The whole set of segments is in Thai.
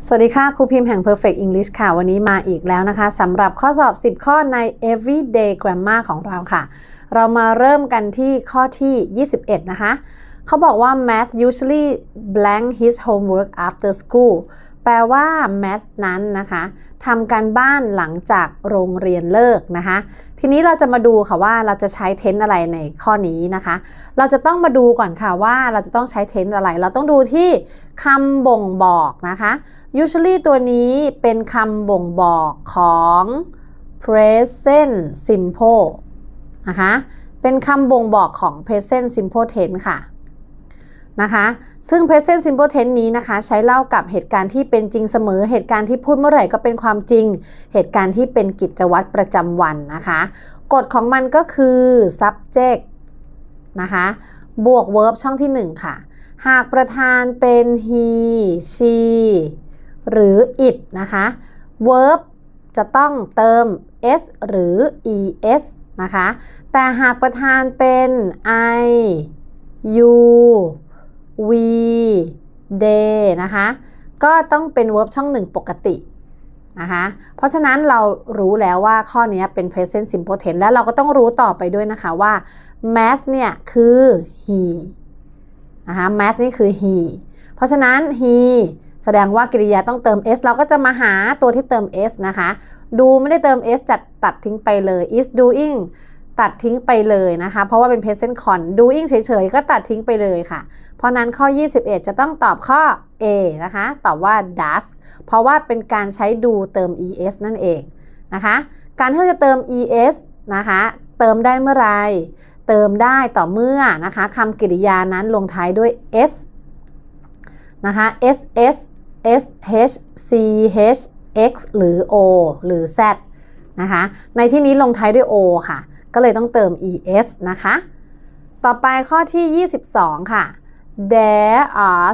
สวัสดีค่ะครูพิมพ์แห่ง Perfect English ค่ะวันนี้มาอีกแล้วนะคะสำหรับข้อสอบ10ข้อใน Everyday Grammar ของเราค่ะเรามาเริ่มกันที่ข้อที่21นะคะเขาบอกว่า Math usually blank his homework after school แปลว่า Math นั้นนะคะทำการบ้านหลังจากโรงเรียนเลิกนะคะทีนี้เราจะมาดูค่ะว่าเราจะใช้ tense อะไรในข้อนี้นะคะเราจะต้องมาดูก่อนค่ะว่าเราจะต้องใช้ tense อะไรเราต้องดูที่คำบ่งบอกนะคะ usually ตัวนี้เป็นคำบ่งบอกของ present simple นะคะเป็นคำบ่งบอกของ present simple tense ค่ะนะคะซึ่ง present simple tense นี้นะคะใช้เล่ากับเหตุการณ์ที่เป็นจริงเสมอเหตุการณ์ที่พูดเมื่อไหร่ก็เป็นความจริงเหตุการณ์ที่เป็นกิจวัตรประจำวันนะคะกฎของมันก็คือ subject นะคะบวก verb ช่องที่1ค่ะหากประธานเป็น he she หรือ it นะคะ verb จะต้องเติม s หรือ es นะคะแต่หากประธานเป็น I you we they นะคะก็ต้องเป็น verb ช่อง1ปกตินะคะเพราะฉะนั้นเรารู้แล้วว่าข้อนี้เป็น present simple tense แล้วเราก็ต้องรู้ต่อไปด้วยนะคะว่า math เนี่ยคือ he นะคะ math นี่คือ he เพราะฉะนั้น he แสดงว่ากริยาต้องเติม s เราก็จะมาหาตัวที่เติม s นะคะดูไม่ได้เติม s จัดตัดทิ้งไปเลย is doing ตัดทิ้งไปเลยนะคะเพราะว่าเป็น present con doing เฉยๆก็ตัดทิ้งไปเลยค่ะเพราะนั้นข้อ21จะต้องตอบข้อ A นะคะตอบว่า does เพราะว่าเป็นการใช้doเติม es นั่นเองนะคะการที่เราจะเติม es นะคะเติมได้เมื่อไรเติมได้ต่อเมื่อนะคะคำกริยานั้นลงท้ายด้วย s นะคะ ss sh ch x หรือ o หรือ z นะคะในที่นี้ลงท้ายด้วย o ค่ะก็เลยต้องเติม es นะคะต่อไปข้อที่22ค่ะThere are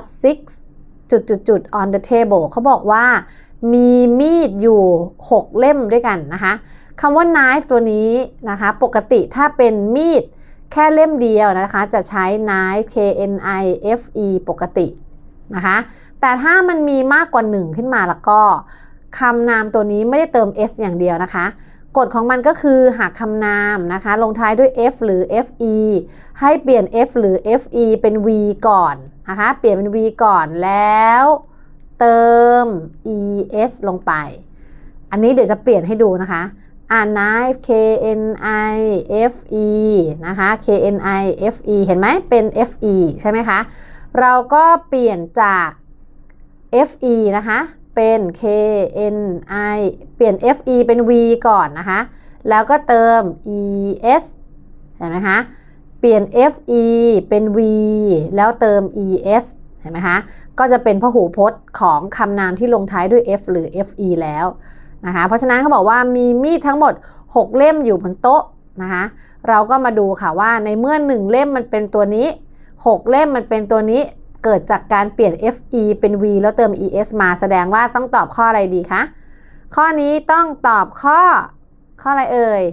6 on the table เขาบอกว่ามีมีดอยู่6เล่มด้วยกันนะคะคำว่า knife ตัวนี้นะคะปกติถ้าเป็นมีดแค่เล่มเดียวนะคะจะใช้ knife k n i f e ปกตินะคะแต่ถ้ามันมีมากกว่า1ขึ้นมาแล้วก็คำนามตัวนี้ไม่ได้เติม s อย่างเดียวนะคะกฎของมันก็คือหากคำนามนะคะลงท้ายด้วย f หรือ fe ให้เปลี่ยน f หรือ fe เป็น v ก่อนนะคะเปลี่ยนเป็น v ก่อนแล้วเติม es ลงไปอันนี้เดี๋ยวจะเปลี่ยนให้ดูนะคะknife k n i f e นะคะ k n i f e เห็นไหมเป็น fe ใช่ไหมคะเราก็เปลี่ยนจาก fe นะคะเป็น KNI เปลี่ยน FE เป็น V ก่อนนะคะแล้วก็เติม ES เห็นไหมคะเปลี่ยน FE เป็น V แล้วเติม ES เห็นไหมคะก็จะเป็นพหูพจน์ของคำนามที่ลงท้ายด้วย F หรือ FE แล้วนะคะเพราะฉะนั้นเขาบอกว่ามีมีดทั้งหมด6เล่มอยู่บนโต๊ะนะคะเราก็มาดูค่ะว่าในเมื่อ1เล่มมันเป็นตัวนี้6เล่มมันเป็นตัวนี้เกิดจากการเปลี่ยน fe เป็น v แล้วเติม es มาแสดงว่าต้องตอบข้ออะไรดีคะข้อนี้ต้องตอบข้ออะไรเอ่ย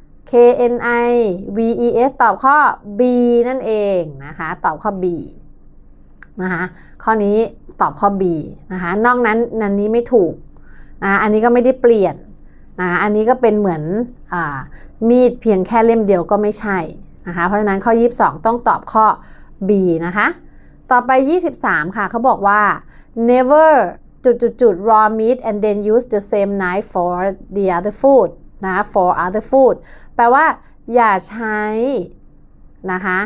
kni ves ตอบข้อ b นั่นเองนะคะตอบข้อ b นะคะข้อนี้ตอบข้อ b นะคะนอกนั้นนันนี้ไม่ถูกนะอันนี้ก็ไม่ได้เปลี่ยนนะคะอันนี้ก็เป็นเหมือนมีดเพียงแค่เล่มเดียวก็ไม่ใช่นะคะเพราะฉะนั้นข้อ22ต้องตอบข้อ b นะคะต่อไป23ค่ะเขาบอกว่า never raw meat and then use the same knife for the other food นะ for other food แปลว่าอย่าใช้นะคะ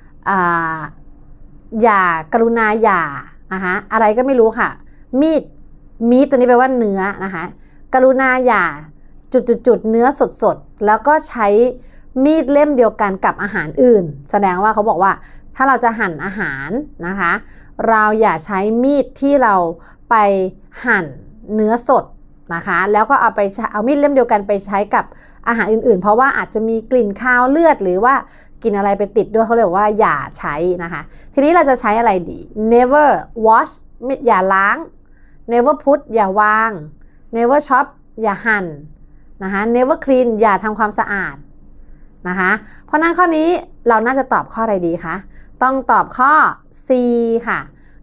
อย่ากรุณาอย่านะคะอะไรก็ไม่รู้ค่ะมีดตัวนี้แปลว่าเนื้อนะคะกรุณาอย่าเนื้อสดแล้วก็ใช้มีดเล่มเดียวกันกับอาหารอื่นแสดงว่าเขาบอกว่าถ้าเราจะหั่นอาหารนะคะเราอย่าใช้มีดที่เราไปหั่นเนื้อสดนะคะแล้วก็เอามีดเล่มเดียวกันไปใช้กับอาหารอื่นๆเพราะว่าอาจจะมีกลิ่นคาวเลือดหรือว่ากินอะไรไปติดด้วยเขาเรียกว่าอย่าใช้นะคะทีนี้เราจะใช้อะไรดี never wash อย่าล้าง never put อย่าวาง never chop อย่าหั่นนะคะ never clean อย่าทำความสะอาดนะคะเพราะนั้นข้อนี้เราน่าจะตอบข้ออะไรดีคะต้องตอบข้อ C ค่ะ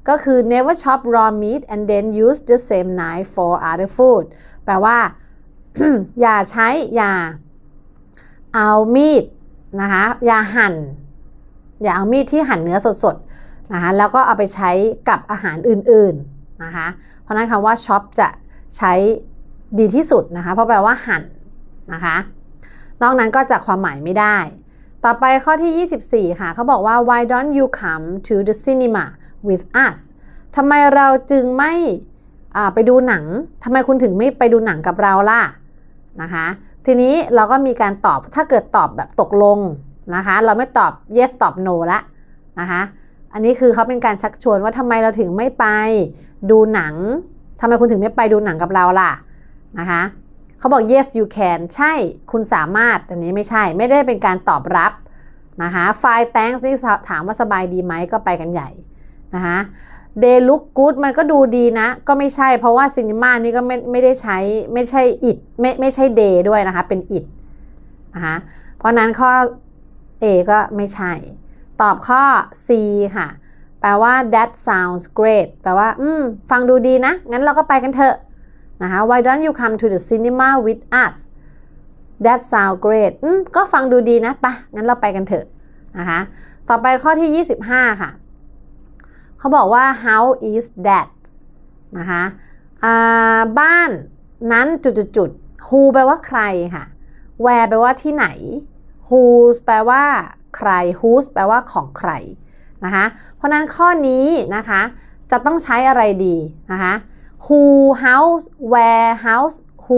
ก็คือ never chop raw meat and then use the same knife for other food แปลว่า อย่าเอามีดนะคะอย่าเอามีดที่หั่นเนื้อสดๆนะคะแล้วก็เอาไปใช้กับอาหารอื่นๆนะคะเพราะนั้นคำว่า chop จะใช้ดีที่สุดนะคะเพราะแปลว่าหั่นนะคะนอกนั้นก็จะความหมายไม่ได้ต่อไปข้อที่24ค่ะเขาบอกว่า why don't you come to the cinema with us ทำไมเราจึงไม่ไปดูหนังทำไมคุณถึงไม่ไปดูหนังกับเราล่ะนะคะทีนี้เราก็มีการตอบถ้าเกิดตอบแบบตกลงนะคะเราไม่ตอบ yes ตอบ no ละนะคะอันนี้คือเขาเป็นการชักชวนว่าทำไมเราถึงไม่ไปดูหนังทำไมคุณถึงไม่ไปดูหนังกับเราล่ะนะคะเขาบอก yes you can ใช่คุณสามารถอันนี้ไม่ใช่ไม่ได้เป็นการตอบรับนะคะ fine thanks นี่ถามว่าสบายดีไหมก็ไปกันใหญ่นะคะ they look good มันก็ดูดีนะก็ไม่ใช่เพราะว่า cinema นี่ก็ไม่ได้ใช้ไม่ใช่ it ไม่ใช่ day ด้วยนะคะเป็น it นะคะเพราะนั้นข้อ A ก็ไม่ใช่ตอบข้อ C ค่ะแปลว่า that sounds great แปลว่าฟังดูดีนะงั้นเราก็ไปกันเถอะนะคะ why don't you come to the cinema with us that sounds great ก็ฟังดูดีนะปะงั้นเราไปกันเถอะนะคะต่อไปข้อที่25ค่ะเขาบอกว่า how is that นะคะบ้านนั้นจุดwho แปลว่าใครค่ะ where แปลว่าที่ไหน whose แปลว่าใคร whose แปลว่าของใครนะคะเพราะนั้นข้อนี้นะคะจะต้องใช้อะไรดีนะคะ who house where house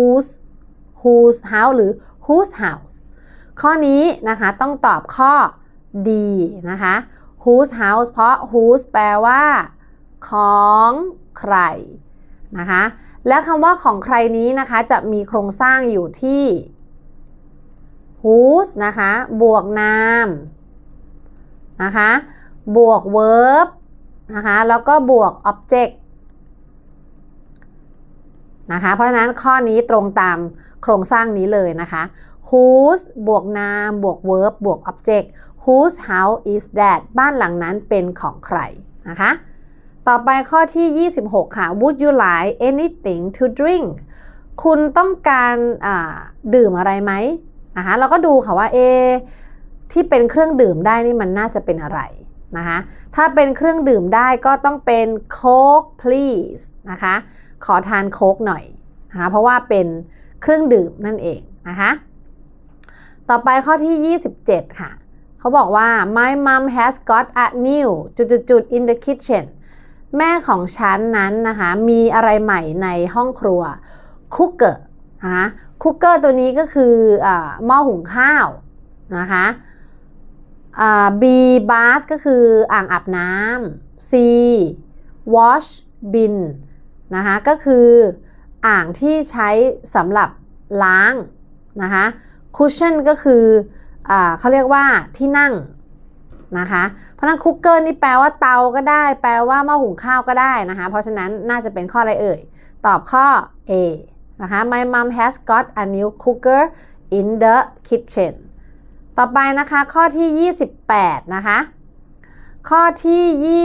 whose house หรือ whose house ข้อนี้นะคะต้องตอบข้อ D นะคะ whose house เพราะ whose แปลว่าของใครนะคะและคำว่าของใครนี้นะคะจะมีโครงสร้างอยู่ที่ whose นะคะบวก noun นะคะบวก verb นะคะแล้วก็บวก object นะคะเพราะฉะนั้นข้อนี้ตรงตามโครงสร้างนี้เลยนะคะ whose บวก noun บวก verb บวก object whose house is that บ้านหลังนั้นเป็นของใครนะคะต่อไปข้อที่26ค่ะ would you like anything to drink คุณต้องการดื่มอะไรไหมนะคะเราก็ดูค่ะว่าที่เป็นเครื่องดื่มได้นี่มันน่าจะเป็นอะไรนะคะถ้าเป็นเครื่องดื่มได้ก็ต้องเป็น Coke please นะคะขอทานโค้กหน่อยนะคะเพราะว่าเป็นเครื่องดื่มนั่นเองนะคะต่อไปข้อที่27ค่ะเขาบอกว่า my mom has got a new in the kitchen แม่ของฉันนั้นนะคะมีอะไรใหม่ในห้องครัว cooker นะคะ cooker ตัวนี้ก็คือหม้อหุงข้าวนะคะB bath ก็คืออ่างอาบน้ำ C wash bin นะคะก็คืออ่างที่ใช้สำหรับล้างนะคะ cushion ก็คือเขาเรียกว่าที่นั่งนะคะเพราะนั้น cooker นี่แปลว่าเตาก็ได้แปลว่าหม้อหุงข้าวก็ได้นะคะเพราะฉะนั้นน่าจะเป็นข้ออะไรเอ่ยตอบข้อ A นะคะ My mom has got a new cooker in the kitchen ต่อไปนะคะข้อที่28นะคะข้อที่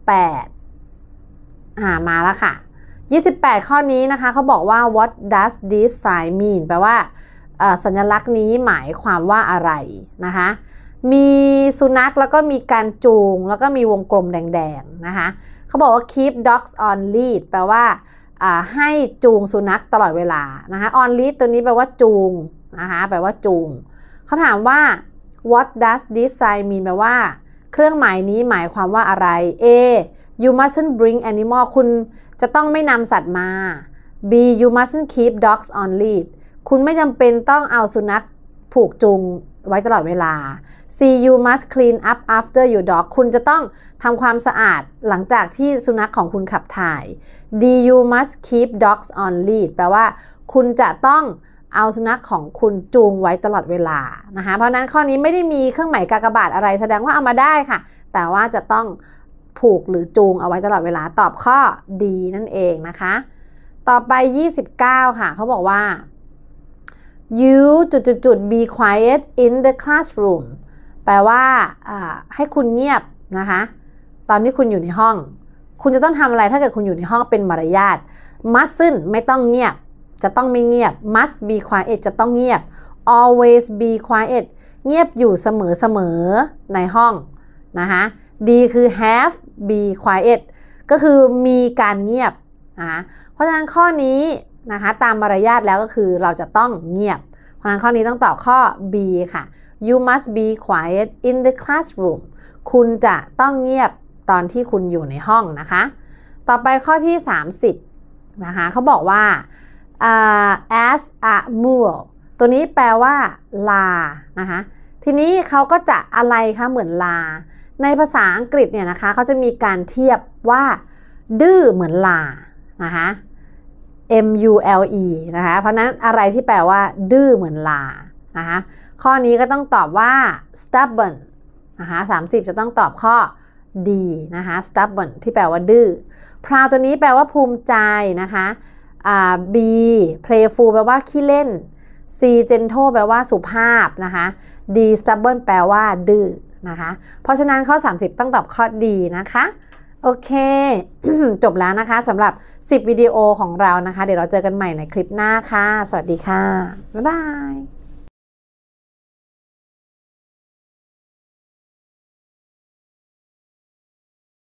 28มาแล้วค่ะ28ข้อนี้นะคะเขาบอกว่า what does this sign mean แปลว่าสัญลักษณ์นี้หมายความว่าอะไรนะคะมีสุนัขแล้วก็มีการจูงแล้วก็มีวงกลมแดงๆนะคะเขาบอกว่า keep dogs on lead แปลว่าให้จูงสุนัขตลอดเวลานะคะ on lead ตัวนี้แปลว่าจูงนะคะแปลว่าจูงเขาถามว่า what does this sign mean แปลว่าเครื่องหมายนี้หมายความว่าอะไร A you mustn't bring animal คุณจะต้องไม่นำสัตว์มา B you mustn't keep dogs on lead คุณไม่จำเป็นต้องเอาสุนัขผูกจูงไว้ตลอดเวลา C you must clean up after your dog คุณจะต้องทำความสะอาดหลังจากที่สุนัขของคุณขับถ่าย D you must keep dogs on lead แปลว่าคุณจะต้องเอาสุนัขของคุณจูงไว้ตลอดเวลานะคะเพราะนั้นข้อนี้ไม่ได้มีเครื่องหมายกากบาทอะไรแสดงว่าเอามาได้ค่ะแต่ว่าจะต้องผูกหรือจูงเอาไว้ตลอดเวลาตอบข้อ D นั่นเองนะคะต่อไป29ค่ะเขาบอกว่า you be quiet in the classroom แปลว่าให้คุณเงียบนะคะตอนที่คุณอยู่ในห้องคุณจะต้องทำอะไรถ้าเกิดคุณอยู่ในห้องเป็นมารยาท mustn't ไม่ต้องเงียบจะต้องไม่เงียบ must be quiet จะต้องเงียบ always be quiet เงียบอยู่เสมอในห้องนะคะดีคือ have be quiet ก็คือมีการเงียบนะคะเพราะฉะนั้นข้อนี้นะคะตามมารยาทแล้วก็คือเราจะต้องเงียบเพราะฉะนั้นข้อนี้ต้องตอบข้อ B ค่ะ you must be quiet in the classroom คุณจะต้องเงียบตอนที่คุณอยู่ในห้องนะคะต่อไปข้อที่30นะคะเขาบอกว่าas a mule ตัวนี้แปลว่าลานะคะทีนี้เขาก็จะอะไรคะเหมือนลาในภาษาอังกฤษเนี่ยนะคะเขาจะมีการเทียบว่าดื้อเหมือนลานะคะ mule นะคะเพราะนั้นอะไรที่แปลว่าดื้อเหมือนลานะคะข้อนี้ก็ต้องตอบว่า stubborn นะคะ30จะต้องตอบข้อ D นะคะ stubborn ที่แปลว่าดื้อ proud ตัวนี้แปลว่าภูมิใจนะคะB playful แปลว่าขี้เล่น C gentle แปลว่าสุภาพนะคะ D stubborn แปลว่าดื้อนะคะเพราะฉะนั้นข้อ30ต้องตอบข้อ D นะคะโอเค จบแล้วนะคะสำหรับ10วิดีโอของเรานะคะเดี๋ยวเราเจอกันใหม่ในคลิปหน้าค่ะสวัสดีค่ะบ๊ายบาย